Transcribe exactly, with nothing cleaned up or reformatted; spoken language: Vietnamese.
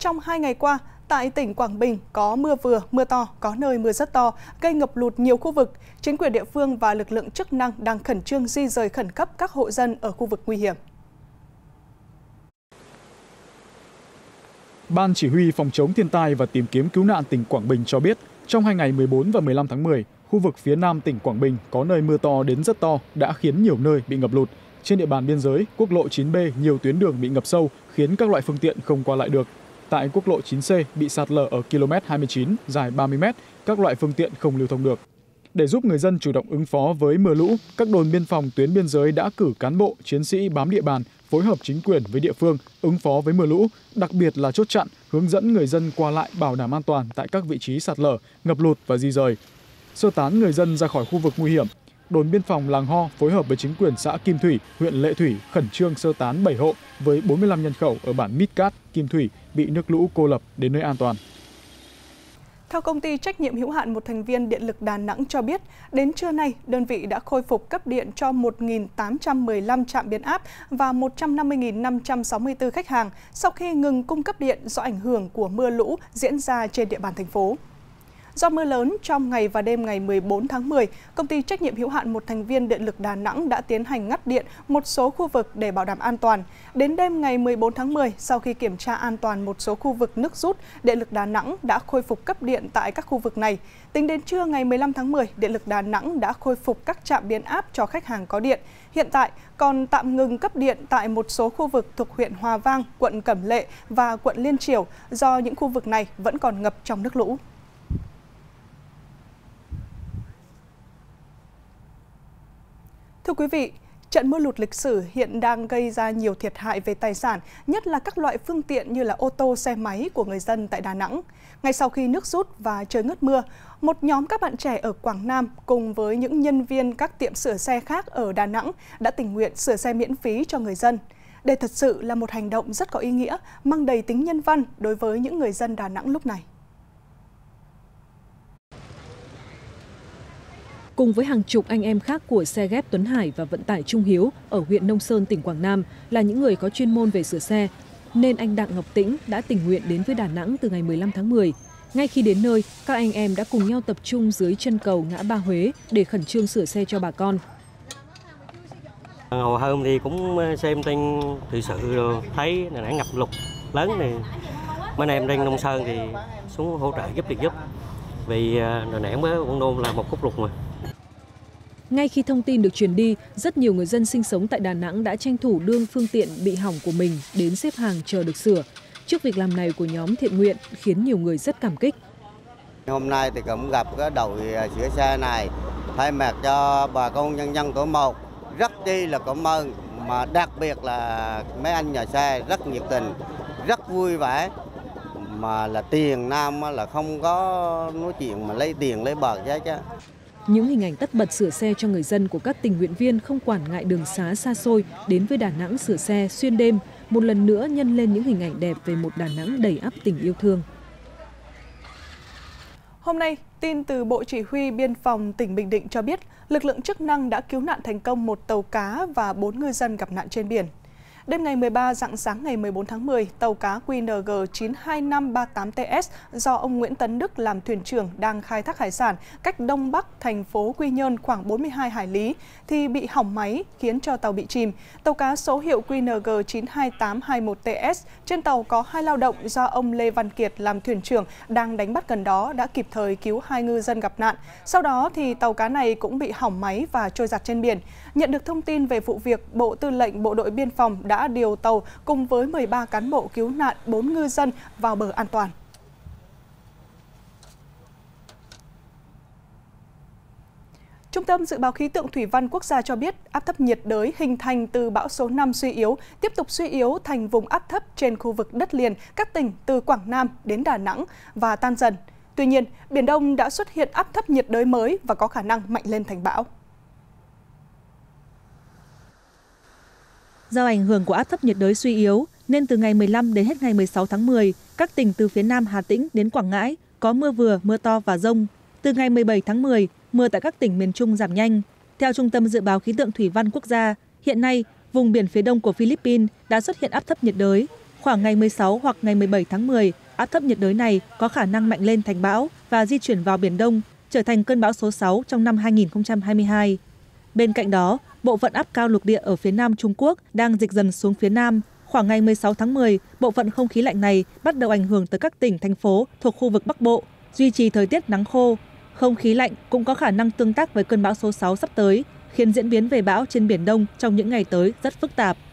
Trong hai ngày qua, tại tỉnh Quảng Bình có mưa vừa, mưa to, có nơi mưa rất to, gây ngập lụt nhiều khu vực. Chính quyền địa phương và lực lượng chức năng đang khẩn trương di rời khẩn cấp các hộ dân ở khu vực nguy hiểm. Ban Chỉ huy Phòng chống thiên tai và tìm kiếm cứu nạn tỉnh Quảng Bình cho biết, trong hai ngày mười bốn và mười lăm tháng mười, khu vực phía nam tỉnh Quảng Bình có nơi mưa to đến rất to đã khiến nhiều nơi bị ngập lụt. Trên địa bàn biên giới, quốc lộ chín B nhiều tuyến đường bị ngập sâu khiến các loại phương tiện không qua lại được. Tại quốc lộ chín C bị sạt lở ở km hai mươi chín, dài ba mươi mét, các loại phương tiện không lưu thông được. Để giúp người dân chủ động ứng phó với mưa lũ, các đồn biên phòng tuyến biên giới đã cử cán bộ, chiến sĩ bám địa bàn, phối hợp chính quyền với địa phương ứng phó với mưa lũ, đặc biệt là chốt chặn, hướng dẫn người dân qua lại bảo đảm an toàn tại các vị trí sạt lở, ngập lụt và di rời. Sơ tán người dân ra khỏi khu vực nguy hiểm. Đồn biên phòng Làng Ho phối hợp với chính quyền xã Kim Thủy, huyện Lệ Thủy khẩn trương sơ tán bảy hộ với bốn mươi lăm nhân khẩu ở bản Mít Cát, Kim Thủy bị nước lũ cô lập đến nơi an toàn. Theo công ty trách nhiệm hữu hạn một thành viên điện lực Đà Nẵng cho biết, đến trưa nay, đơn vị đã khôi phục cấp điện cho một nghìn tám trăm mười lăm trạm biến áp và một trăm năm mươi nghìn năm trăm sáu mươi tư khách hàng sau khi ngừng cung cấp điện do ảnh hưởng của mưa lũ diễn ra trên địa bàn thành phố. Do mưa lớn trong ngày và đêm ngày mười bốn tháng mười, công ty trách nhiệm hữu hạn một thành viên điện lực Đà Nẵng đã tiến hành ngắt điện một số khu vực để bảo đảm an toàn. Đến đêm ngày mười bốn tháng mười, sau khi kiểm tra an toàn một số khu vực nước rút, điện lực Đà Nẵng đã khôi phục cấp điện tại các khu vực này. Tính đến trưa ngày mười lăm tháng mười, điện lực Đà Nẵng đã khôi phục các trạm biến áp cho khách hàng có điện. Hiện tại còn tạm ngừng cấp điện tại một số khu vực thuộc huyện Hòa Vang, quận Cẩm Lệ và quận Liên Chiểu do những khu vực này vẫn còn ngập trong nước lũ. Thưa quý vị, trận mưa lụt lịch sử hiện đang gây ra nhiều thiệt hại về tài sản, nhất là các loại phương tiện như là ô tô, xe máy của người dân tại Đà Nẵng. Ngay sau khi nước rút và trời ngớt mưa, một nhóm các bạn trẻ ở Quảng Nam cùng với những nhân viên các tiệm sửa xe khác ở Đà Nẵng đã tình nguyện sửa xe miễn phí cho người dân. Đây thật sự là một hành động rất có ý nghĩa, mang đầy tính nhân văn đối với những người dân Đà Nẵng lúc này. Cùng với hàng chục anh em khác của xe ghép Tuấn Hải và vận tải Trung Hiếu ở huyện Nông Sơn, tỉnh Quảng Nam là những người có chuyên môn về sửa xe, nên anh Đặng Ngọc Tĩnh đã tình nguyện đến với Đà Nẵng từ ngày mười lăm tháng mười. Ngay khi đến nơi, các anh em đã cùng nhau tập trung dưới chân cầu ngã ba Huế để khẩn trương sửa xe cho bà con. Hồi hôm thì cũng xem trên thời sự rồi, thấy Đà Nẵng ngập lụt lớn này, mấy anh em trên Nông Sơn thì xuống hỗ trợ giúp thì giúp, vì Đà Nẵng với Quảng Đông là một khúc lụt mà. Ngay khi thông tin được truyền đi, rất nhiều người dân sinh sống tại Đà Nẵng đã tranh thủ đương phương tiện bị hỏng của mình đến xếp hàng chờ được sửa. Trước việc làm này của nhóm thiện nguyện khiến nhiều người rất cảm kích. Hôm nay thì cũng gặp cái đội sửa xe này, thay mặt cho bà con nhân dân tổ một rất chi là cảm ơn, mà đặc biệt là mấy anh nhà xe rất nhiệt tình, rất vui vẻ, mà là tiền nam là không có nói chuyện mà lấy tiền lấy bạc chứ. Những hình ảnh tất bật sửa xe cho người dân của các tình nguyện viên không quản ngại đường xá xa xôi đến với Đà Nẵng sửa xe xuyên đêm, một lần nữa nhân lên những hình ảnh đẹp về một Đà Nẵng đầy ắp tình yêu thương. Hôm nay, tin từ Bộ Chỉ huy Biên phòng tỉnh Bình Định cho biết, lực lượng chức năng đã cứu nạn thành công một tàu cá và bốn ngư dân gặp nạn trên biển. Đêm ngày mười ba, rạng sáng ngày mười bốn tháng mười, tàu cá Q N G chín hai năm ba tám T S do ông Nguyễn Tấn Đức làm thuyền trưởng đang khai thác hải sản cách đông bắc thành phố Quy Nhơn khoảng bốn mươi hai hải lý thì bị hỏng máy khiến cho tàu bị chìm. Tàu cá số hiệu Q N G chín hai tám hai một T S, trên tàu có hai lao động do ông Lê Văn Kiệt làm thuyền trưởng đang đánh bắt gần đó đã kịp thời cứu hai ngư dân gặp nạn. Sau đó thì tàu cá này cũng bị hỏng máy và trôi giạt trên biển. Nhận được thông tin về vụ việc, Bộ Tư lệnh Bộ đội Biên phòng đã đã điều tàu cùng với mười ba cán bộ cứu nạn bốn ngư dân vào bờ an toàn. Trung tâm Dự báo Khí tượng Thủy văn Quốc gia cho biết áp thấp nhiệt đới hình thành từ bão số năm suy yếu, tiếp tục suy yếu thành vùng áp thấp trên khu vực đất liền các tỉnh từ Quảng Nam đến Đà Nẵng và tan dần. Tuy nhiên, Biển Đông đã xuất hiện áp thấp nhiệt đới mới và có khả năng mạnh lên thành bão. Do ảnh hưởng của áp thấp nhiệt đới suy yếu, nên từ ngày mười lăm đến hết ngày mười sáu tháng mười, các tỉnh từ phía Nam Hà Tĩnh đến Quảng Ngãi có mưa vừa, mưa to và dông. Từ ngày mười bảy tháng mười, mưa tại các tỉnh miền Trung giảm nhanh. Theo Trung tâm Dự báo Khí tượng Thủy văn Quốc gia, hiện nay, vùng biển phía đông của Philippines đã xuất hiện áp thấp nhiệt đới. Khoảng ngày mười sáu hoặc ngày mười bảy tháng mười, áp thấp nhiệt đới này có khả năng mạnh lên thành bão và di chuyển vào Biển Đông, trở thành cơn bão số sáu trong năm hai nghìn không trăm hai mươi hai. Bên cạnh đó, bộ phận áp cao lục địa ở phía nam Trung Quốc đang dịch dần xuống phía nam. Khoảng ngày mười sáu tháng mười, bộ phận không khí lạnh này bắt đầu ảnh hưởng tới các tỉnh, thành phố thuộc khu vực Bắc Bộ, duy trì thời tiết nắng khô. Không khí lạnh cũng có khả năng tương tác với cơn bão số sáu sắp tới, khiến diễn biến về bão trên Biển Đông trong những ngày tới rất phức tạp.